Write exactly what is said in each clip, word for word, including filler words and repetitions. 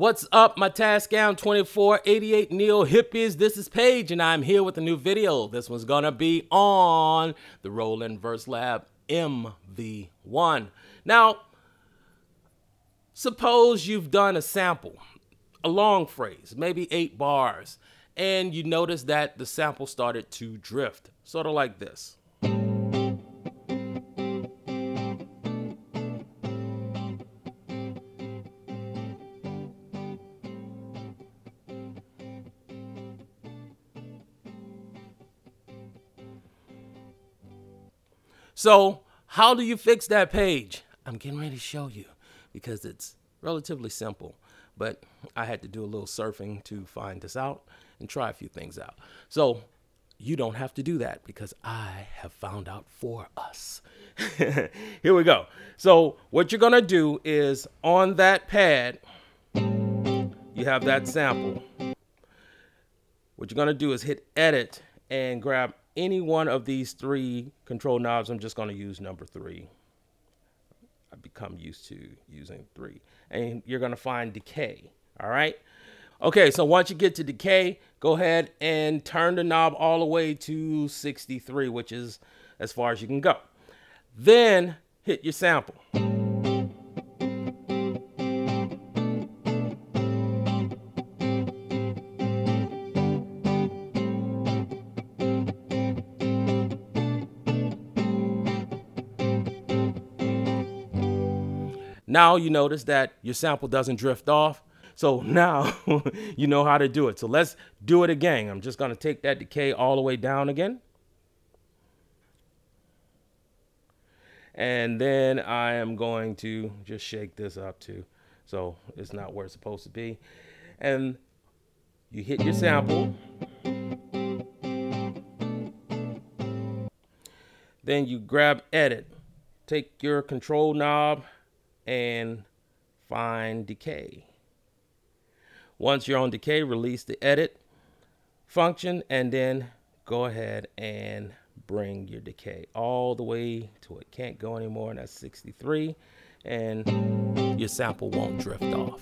What's up, my Tascam twenty-four eighty-eight Neo hippies? This is Paige, and I'm here with a new video. This one's gonna be on the Roland VERSELAB M V one. Now, suppose you've done a sample, a long phrase, maybe eight bars, and you notice that the sample started to drift, sort of like this. So how do you fix that page? I'm getting ready to show you because it's relatively simple, but I had to do a little surfing to find this out and try a few things out. So you don't have to do that because I have found out for us. Here we go. So what you're gonna do is on that pad, you have that sample. What you're gonna do is hit edit and grab any one of these three control knobs. I'm just going to use number three. I've become used to using three. And you're going to find decay. All right. Okay, so once you get to decay, go ahead and turn the knob all the way to sixty-three, which is as far as you can go. Then hit your sample. Now you notice that your sample doesn't drift off. So now you know how to do it. So let's do it again. I'm just going to take that decay all the way down again. And then I am going to just shake this up too. So it's not where it's supposed to be. And you hit your sample. Then you grab edit. Take your control knob and find decay. Once you're on decay, release the edit function and then go ahead and bring your decay all the way to it can't go anymore, and that's sixty-three, and your sample won't drift off.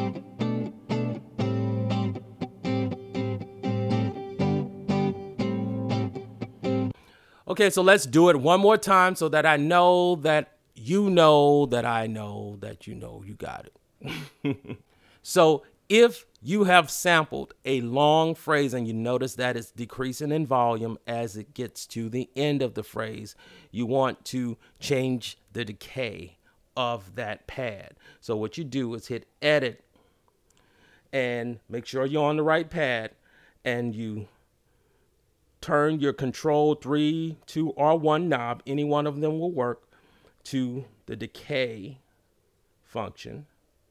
Okay, so let's do it one more time so that I know that you know that I know that you know you got it. So if you have sampled a long phrase and you notice that it's decreasing in volume as it gets to the end of the phrase, you want to change the decay of that pad. So what you do is hit edit and make sure you're on the right pad, and you turn your control three, two, or one knob, any one of them will work, to the decay function.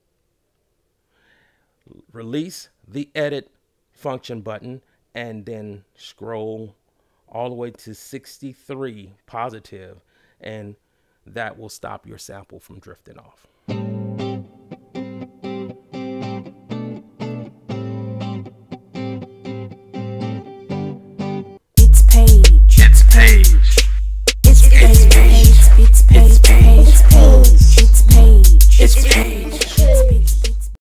Release the edit function button and then scroll all the way to sixty-three positive, and that will stop your sample from drifting off.